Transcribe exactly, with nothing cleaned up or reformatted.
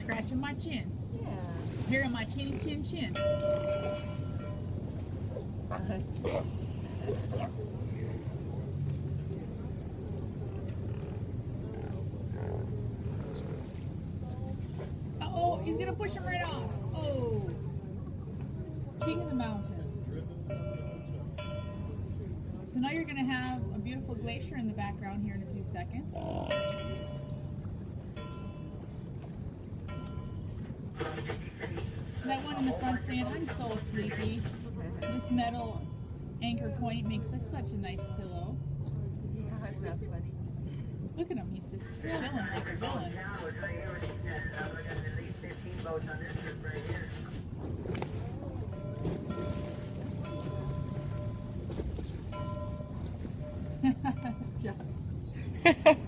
scratching my chin. Yeah. Here on my chinny chin chin. Uh-oh, he's gonna push him right off. Oh. King of the mountain. So now you're gonna have a beautiful glacier in the background here in a few seconds. That one in the front saying, I'm so sleepy. This metal anchor point makes us such a nice pillow. Yeah, it's not funny. Look at him, he's just chilling like a villain. Good job.